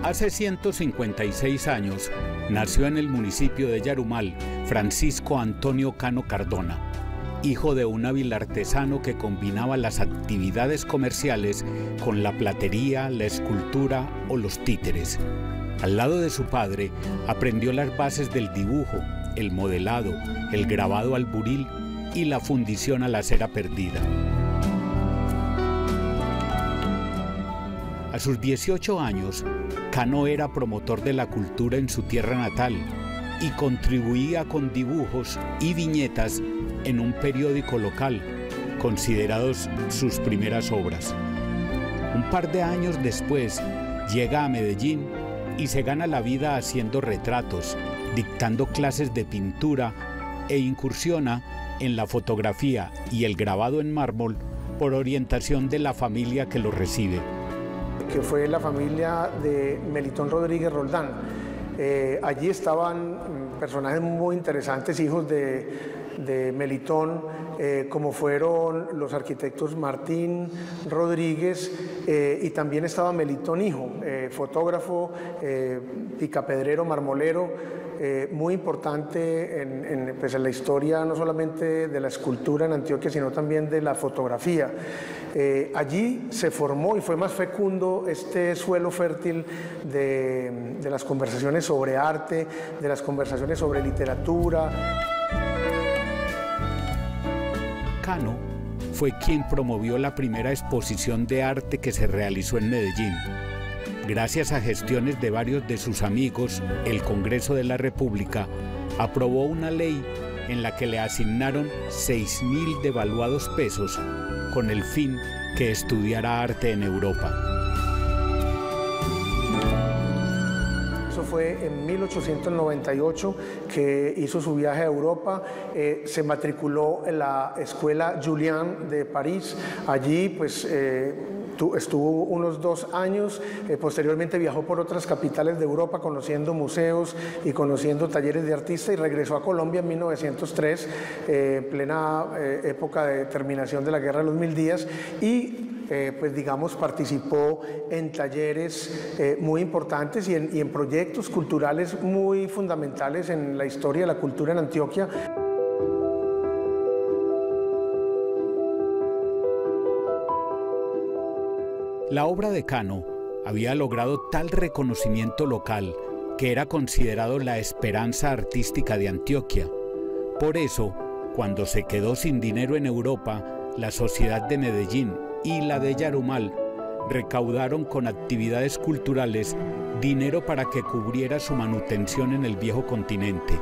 Hace 156 años nació en el municipio de Yarumal Francisco Antonio Cano Cardona, hijo de un hábil artesano que combinaba las actividades comerciales con la platería, la escultura o los títeres. Al lado de su padre, aprendió las bases del dibujo, el modelado, el grabado al buril y la fundición a la cera perdida. A sus 18 años, Cano era promotor de la cultura en su tierra natal y contribuía con dibujos y viñetas en un periódico local, considerados sus primeras obras. Un par de años después, llega a Medellín y se gana la vida haciendo retratos, dictando clases de pintura e incursiona en la fotografía y el grabado en mármol por orientación de la familia que lo recibe, que fue la familia de Melitón Rodríguez Roldán. Allí estaban personajes muy interesantes, hijos de Melitón, como fueron los arquitectos Martín Rodríguez, y también estaba Melitón hijo, fotógrafo, picapedrero, marmolero, muy importante en la historia no solamente de la escultura en Antioquia, sino también de la fotografía. Allí se formó y fue más fecundo este suelo fértil de las conversaciones sobre arte, de las conversaciones sobre literatura. Cano fue quien promovió la primera exposición de arte que se realizó en Medellín. Gracias a gestiones de varios de sus amigos, el Congreso de la República aprobó una ley en la que le asignaron 6.000 devaluados pesos con el fin que estudiara arte en Europa. Eso fue en 1898 que hizo su viaje a Europa, se matriculó en la Escuela Julian de París. Allí pues estuvo unos 2 años, posteriormente viajó por otras capitales de Europa conociendo museos y conociendo talleres de artistas y regresó a Colombia en 1903, plena época de terminación de la Guerra de los 1000 días, y pues digamos participó en talleres muy importantes y en proyectos culturales muy fundamentales en la historia de la cultura en Antioquia. La obra de Cano había logrado tal reconocimiento local que era considerado la esperanza artística de Antioquia. Por eso, cuando se quedó sin dinero en Europa, la Sociedad de Medellín y la de Yarumal recaudaron con actividades culturales dinero para que cubriera su manutención en el viejo continente.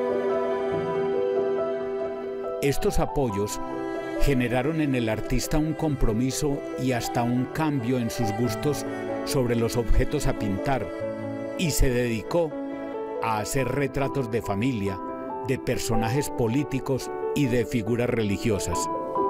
Estos apoyos generaron en el artista un compromiso y hasta un cambio en sus gustos sobre los objetos a pintar, y se dedicó a hacer retratos de familia, de personajes políticos y de figuras religiosas.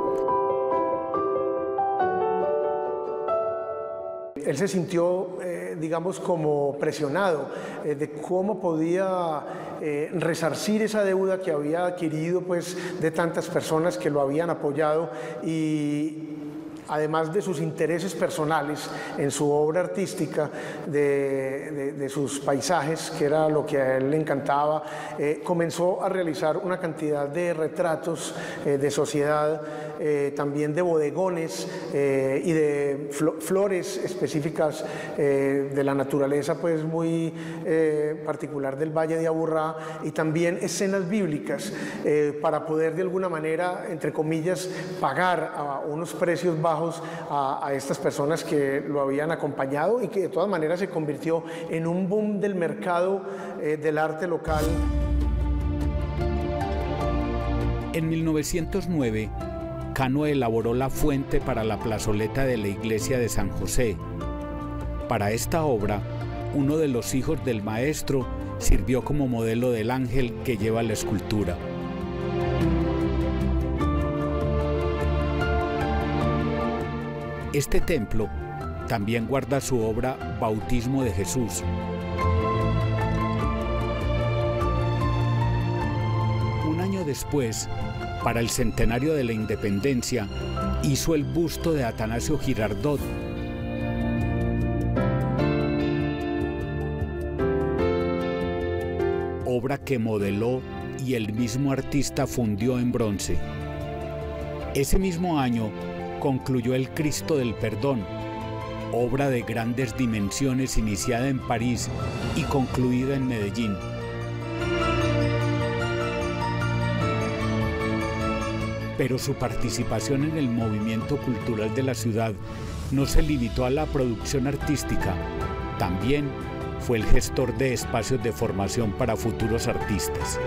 Él se sintió, digamos, como presionado de cómo podía resarcir esa deuda que había adquirido pues, de tantas personas que lo habían apoyado, y además de sus intereses personales en su obra artística, de sus paisajes, que era lo que a él le encantaba, comenzó a realizar una cantidad de retratos de sociedad, también de bodegones y de flores específicas de la naturaleza pues muy particular del Valle de Aburrá, y también escenas bíblicas para poder de alguna manera, entre comillas, pagar a unos precios bajos a estas personas que lo habían acompañado, y que de todas maneras se convirtió en un boom del mercado del arte local. En 1909, Cano elaboró la fuente para la plazoleta de la iglesia de San José. Para esta obra, uno de los hijos del maestro sirvió como modelo del ángel que lleva la escultura. Este templo también guarda su obra Bautismo de Jesús. Un año después, para el centenario de la independencia, hizo el busto de Atanasio Girardot. obra que modeló y el mismo artista fundió en bronce. Ese mismo año concluyó El Cristo del Perdón, obra de grandes dimensiones iniciada en París y concluida en Medellín. Pero su participación en el movimiento cultural de la ciudad no se limitó a la producción artística, también fue el gestor de espacios de formación para futuros artistas.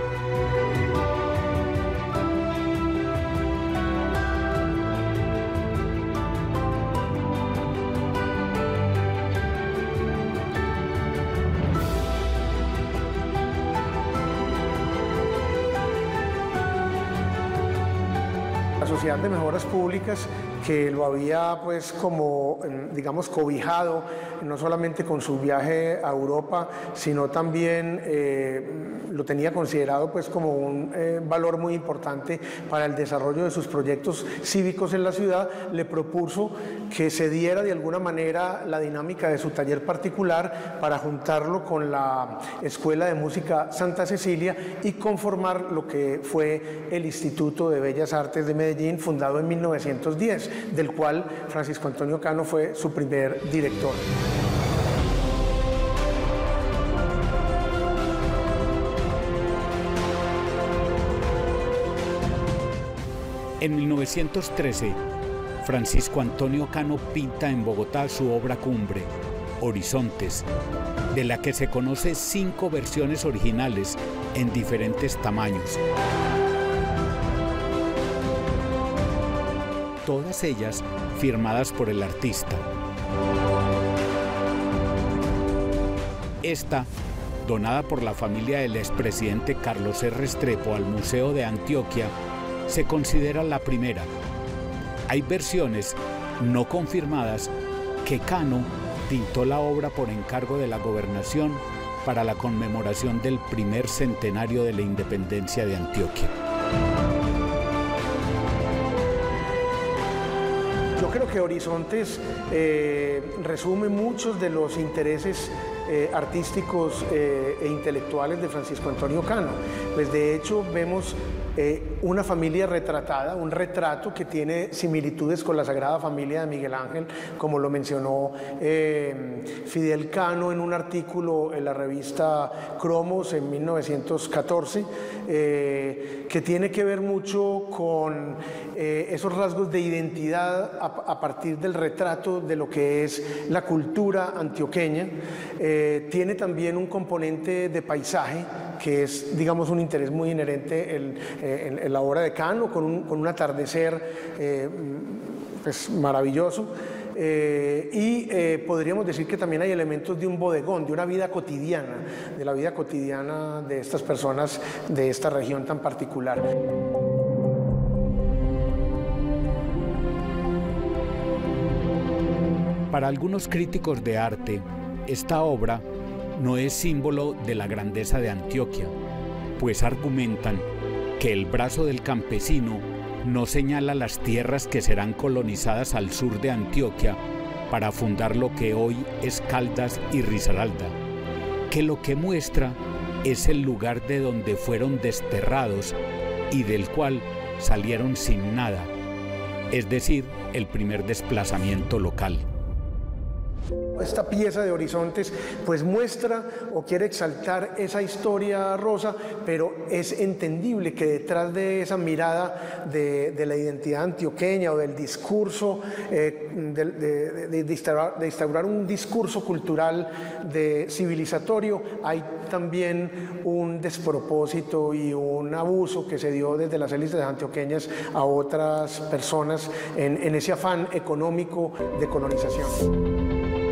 La Sociedad de Mejoras Públicas, que lo había pues como, digamos, cobijado, no solamente con su viaje a Europa, sino también lo tenía considerado pues como un valor muy importante para el desarrollo de sus proyectos cívicos en la ciudad, le propuso que se diera de alguna manera la dinámica de su taller particular para juntarlo con la Escuela de Música Santa Cecilia y conformar lo que fue el Instituto de Bellas Artes de Medellín, fundado en 1910, del cual Francisco Antonio Cano fue su primer director. En 1913, Francisco Antonio Cano pinta en Bogotá su obra cumbre, Horizontes, de la que se conoce 5 versiones originales en diferentes tamaños. Todas ellas firmadas por el artista. Esta, donada por la familia del expresidente Carlos R. Restrepo al Museo de Antioquia, se considera la primera. Hay versiones no confirmadas que Cano pintó la obra por encargo de la gobernación para la conmemoración del primer centenario de la independencia de Antioquia. Yo creo que Horizontes resume muchos de los intereses artísticos e intelectuales de Francisco Antonio Cano. Pues de hecho vemos una familia retratada, un retrato que tiene similitudes con la Sagrada Familia de Miguel Ángel, como lo mencionó Fidel Cano en un artículo en la revista Cromos en 1914, que tiene que ver mucho con esos rasgos de identidad a partir del retrato de lo que es la cultura antioqueña. Tiene también un componente de paisaje, que es, digamos, un interés muy inherente en la obra de Cano, con un atardecer pues, maravilloso. Podríamos decir que también hay elementos de un bodegón, de una vida cotidiana, de la vida cotidiana de estas personas de esta región tan particular. Para algunos críticos de arte, esta obra no es símbolo de la grandeza de Antioquia, pues argumentan que el brazo del campesino no señala las tierras que serán colonizadas al sur de Antioquia para fundar lo que hoy es Caldas y Risaralda, que lo que muestra es el lugar de donde fueron desterrados y del cual salieron sin nada, es decir, el primer desplazamiento local. Esta pieza de Horizontes pues muestra o quiere exaltar esa historia rosa, pero es entendible que detrás de esa mirada de la identidad antioqueña o del discurso, de instaurar un discurso cultural civilizatorio, hay también un despropósito y un abuso que se dio desde las élites antioqueñas a otras personas en ese afán económico de colonización.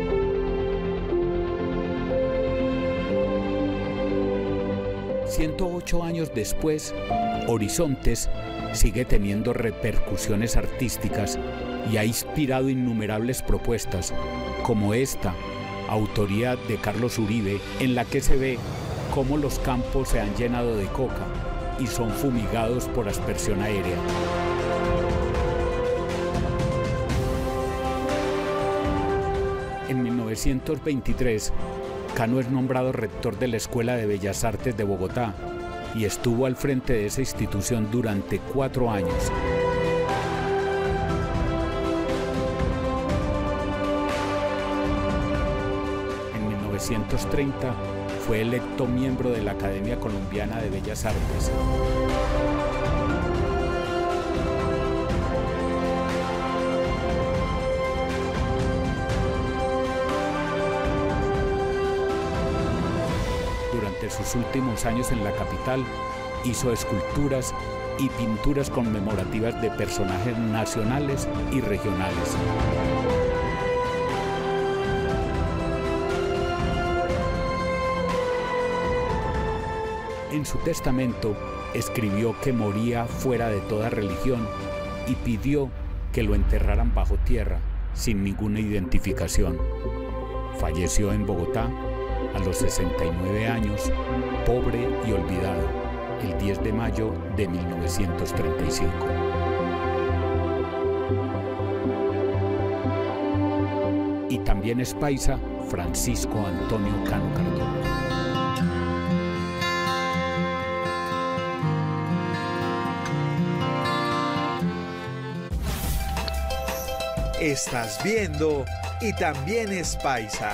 108 años después, Horizontes sigue teniendo repercusiones artísticas y ha inspirado innumerables propuestas, como esta, autoría de Carlos Uribe, en la que se ve cómo los campos se han llenado de coca y son fumigados por aspersión aérea. En 1923, Cano es nombrado rector de la Escuela de Bellas Artes de Bogotá y estuvo al frente de esa institución durante 4 años. En 1930 fue electo miembro de la Academia Colombiana de Bellas Artes. Durante sus últimos años en la capital, hizo esculturas y pinturas conmemorativas de personajes nacionales y regionales. En su testamento escribió que moría fuera de toda religión y pidió que lo enterraran bajo tierra, sin ninguna identificación. Falleció en Bogotá a los 69 años, pobre y olvidado, el 10 de mayo de 1935. Y también es paisa Francisco Antonio Cano Cardona. Estás viendo Y También es Paisa.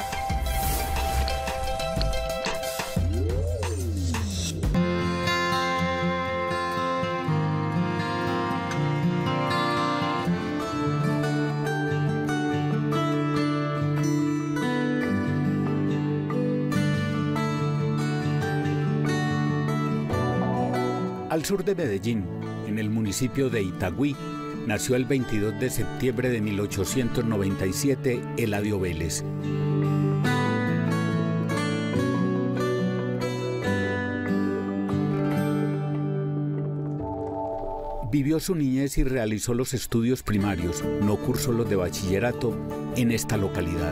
Al sur de Medellín, en el municipio de Itagüí, nació el 22 de septiembre de 1897 Eladio Vélez. Vivió su niñez y realizó los estudios primarios, no cursó los de bachillerato, en esta localidad.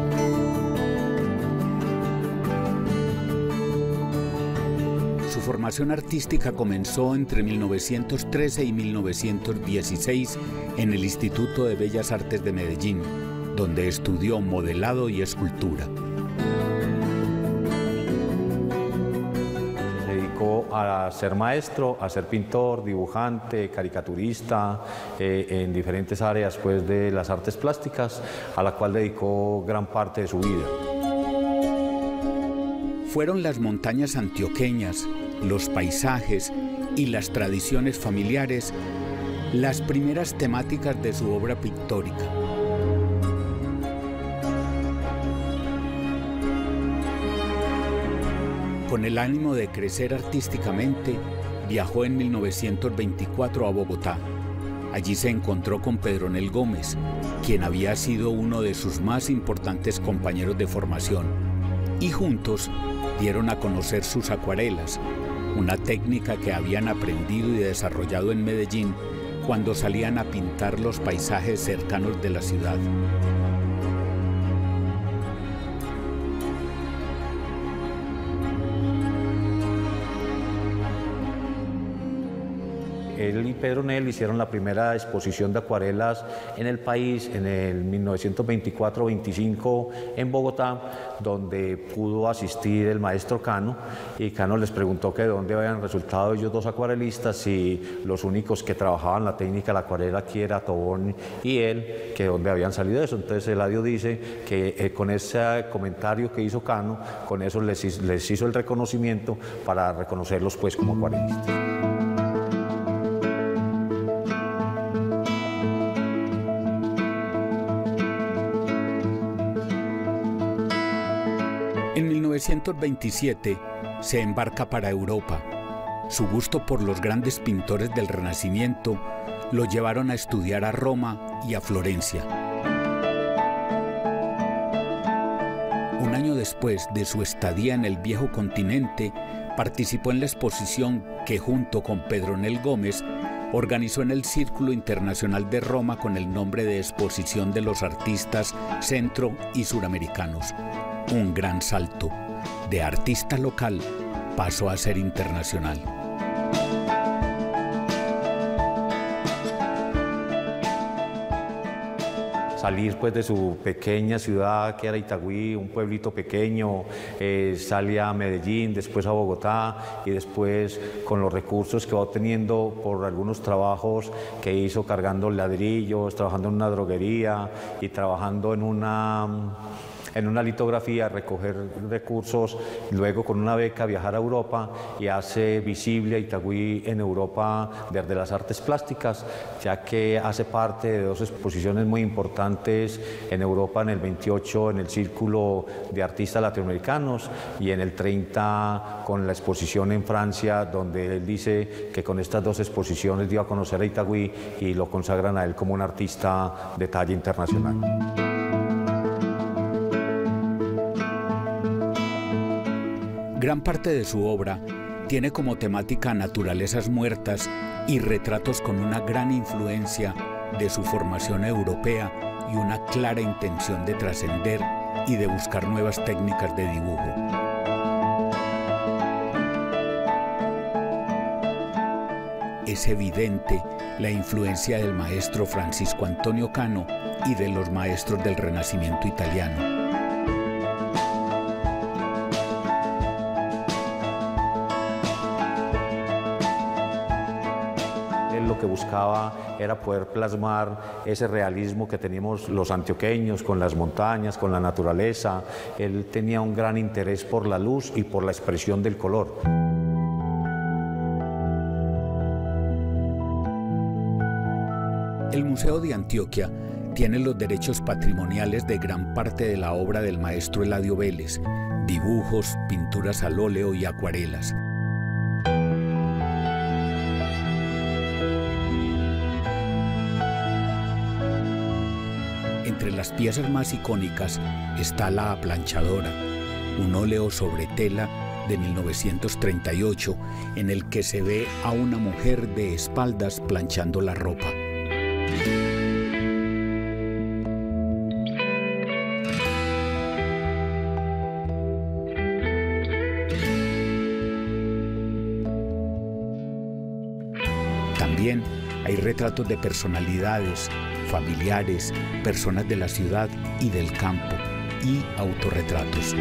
Su formación artística comenzó entre 1913 y 1916 en el Instituto de Bellas Artes de Medellín, donde estudió modelado y escultura. Se dedicó a ser maestro, a ser pintor, dibujante, caricaturista, en diferentes áreas pues, de las artes plásticas, a la cual dedicó gran parte de su vida. Fueron las montañas antioqueñas, los paisajes y las tradiciones familiares las primeras temáticas de su obra pictórica. Con el ánimo de crecer artísticamente, viajó en 1924 a Bogotá. Allí se encontró con Pedronel Gómez, quien había sido uno de sus más importantes compañeros de formación, y juntos dieron a conocer sus acuarelas, una técnica que habían aprendido y desarrollado en Medellín cuando salían a pintar los paisajes cercanos de la ciudad. Él y Pedronel hicieron la primera exposición de acuarelas en el país en el 1924-25 en Bogotá, donde pudo asistir el maestro Cano, y Cano les preguntó que de dónde habían resultado ellos dos acuarelistas, y los únicos que trabajaban la técnica de la acuarela aquí era Tobón y él, que de dónde habían salido eso. Entonces Eladio dice que con ese comentario que hizo Cano, con eso les hizo el reconocimiento para reconocerlos pues como acuarelistas. En 1927 se embarca para Europa. Su gusto por los grandes pintores del Renacimiento lo llevaron a estudiar a Roma y a Florencia. Un año después de su estadía en el viejo continente, participó en la exposición que junto con Pedronel Gómez organizó en el Círculo Internacional de Roma con el nombre de Exposición de los Artistas Centro y Suramericanos. Un gran salto. De artista local pasó a ser internacional. salir pues de su pequeña ciudad que era Itagüí, un pueblito pequeño, sale a Medellín, después a Bogotá y después con los recursos que va obteniendo por algunos trabajos que hizo cargando ladrillos, trabajando en una droguería y trabajando en una litografía, recoger recursos, luego con una beca viajar a Europa y hace visible a Itagüí en Europa desde las artes plásticas, ya que hace parte de dos exposiciones muy importantes en Europa en el 28 en el Círculo de Artistas Latinoamericanos y en el 30 con la exposición en Francia, donde él dice que con estas dos exposiciones dio a conocer a Itagüí y lo consagran a él como un artista de talla internacional. Gran parte de su obra tiene como temática naturalezas muertas y retratos con una gran influencia de su formación europea y una clara intención de trascender y de buscar nuevas técnicas de dibujo. Es evidente la influencia del maestro Francisco Antonio Cano y de los maestros del Renacimiento italiano. Lo que buscaba era poder plasmar ese realismo que teníamos los antioqueños con las montañas, con la naturaleza. Él tenía un gran interés por la luz y por la expresión del color. El Museo de Antioquia tiene los derechos patrimoniales de gran parte de la obra del maestro Eladio Vélez, dibujos, pinturas al óleo y acuarelas. Entre las piezas más icónicas está la Aplanchadora, un óleo sobre tela de 1938 en el que se ve a una mujer de espaldas planchando la ropa. También hay retratos de personalidades, familiares, personas de la ciudad y del campo, y autorretratos.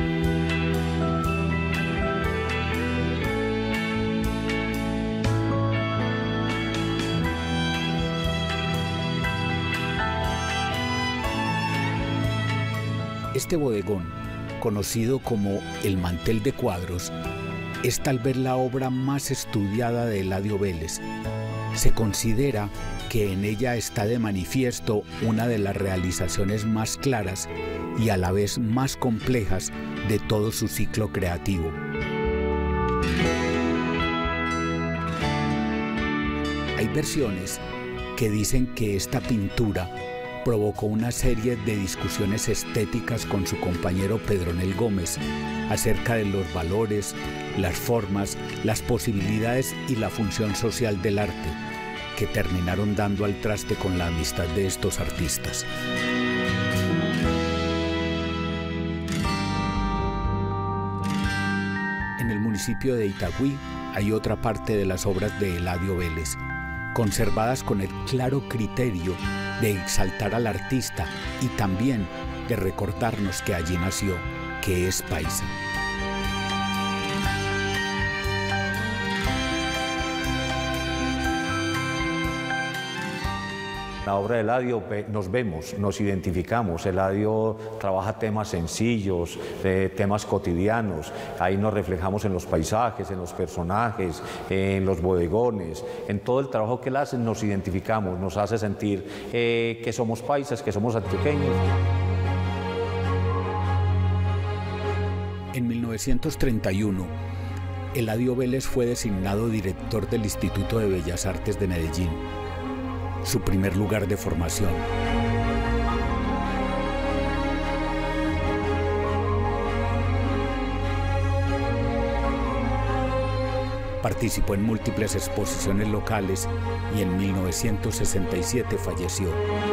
Este bodegón, conocido como el Mantel de Cuadros, es tal vez la obra más estudiada de Eladio Vélez. Se considera que en ella está de manifiesto una de las realizaciones más claras y a la vez más complejas de todo su ciclo creativo. Hay versiones que dicen que esta pintura provocó una serie de discusiones estéticas con su compañero Pedronel Gómez acerca de los valores, las formas, las posibilidades y la función social del arte, que terminaron dando al traste con la amistad de estos artistas. En el municipio de Itagüí hay otra parte de las obras de Eladio Vélez, conservadas con el claro criterio de exaltar al artista y también de recordarnos que allí nació, que es paisa. La obra de Eladio nos vemos, nos identificamos. Eladio trabaja temas sencillos, temas cotidianos. Ahí nos reflejamos en los paisajes, en los personajes, en los bodegones. En todo el trabajo que él hace nos identificamos, nos hace sentir que somos paisas, que somos antioqueños. En 1931, Eladio Vélez fue designado director del Instituto de Bellas Artes de Medellín, su primer lugar de formación. Participó en múltiples exposiciones locales y en 1967 falleció.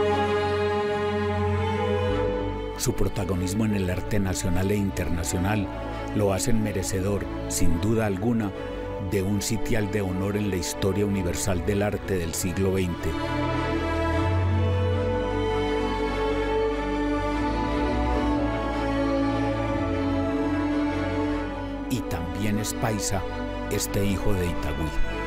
Su protagonismo en el arte nacional e internacional lo hacen merecedor, sin duda alguna, de un sitial de honor en la historia universal del arte del siglo XX. es paisa este hijo de Itagüí.